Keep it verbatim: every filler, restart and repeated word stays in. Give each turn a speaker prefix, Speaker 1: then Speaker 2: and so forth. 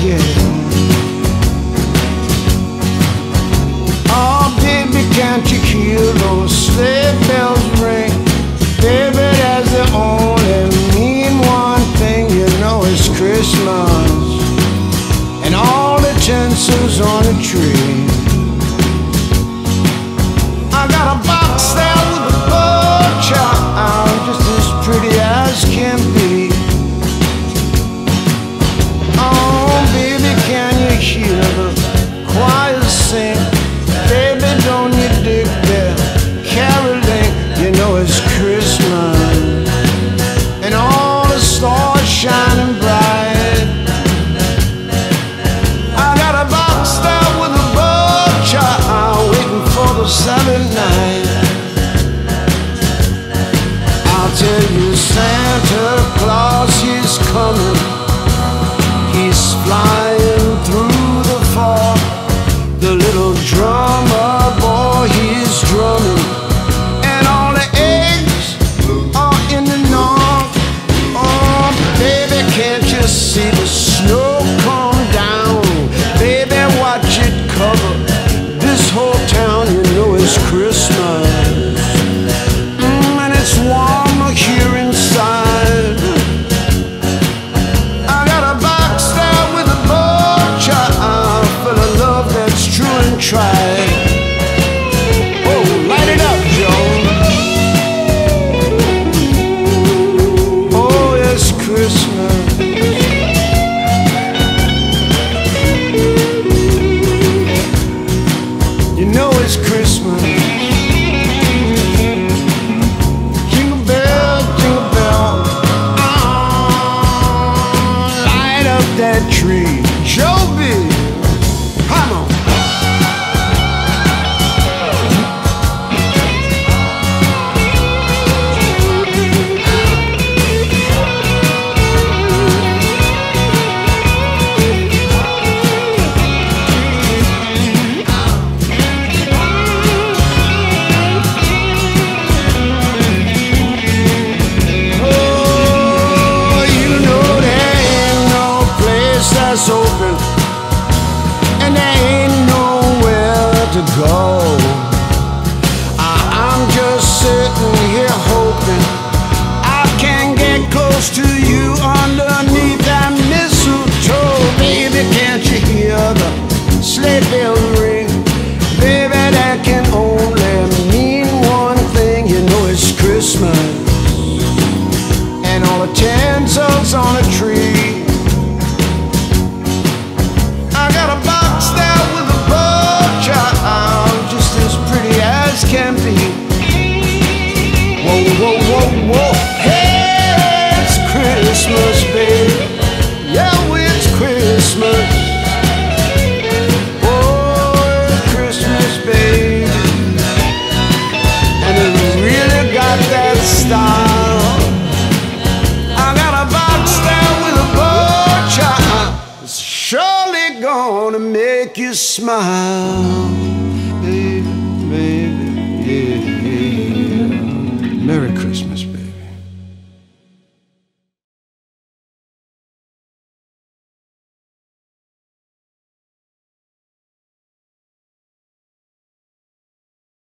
Speaker 1: yeah. Oh, baby, can't you hear those sleigh bells ring? Baby, that's the only mean one thing, you know it's Christmas. And all the tinsel's on the tree. I got a box there with a bow child, just as pretty as can be. Oh, baby, can you hear the choir sing? Baby, don't you dig that caroling? You know it's Christmas, and all the stars shining bright. I got a box there with a bow child, waiting for the silent night. I'll tell you, Santa Claus, he's coming. He's flying through the fog. The little drummer boy, he's drumming, and all the eggs are in the nog. Oh, baby, can't you see the snow come down? Baby, watch it cover this whole town. You know it's Christmas, mm, and it's warmer here inside. I got a box there with a bow child, full of love that's true and tried. Oh, light it up, Joe. Oh, it's Christmas. You know it's Christmas. Jingle bell, jingle bell. Oh, light up that tree. Joby, come on. Open, and there ain't nowhere to go. I, I'm just sitting here hoping I can get close to you underneath that mistletoe. Baby, can't you hear the sleigh bells ring? Baby, that can only mean one thing, you know it's Christmas, and all the tinsels on a tree. I got a box there with a bow child, just as pretty as can be. Whoa, whoa, whoa, whoa. Hey, it's Christmas, baby. Yeah, it's Christmas. Oh, it's Christmas, baby. And it really got that style. I got a box there with a bow child. It's surely gonna make you smile.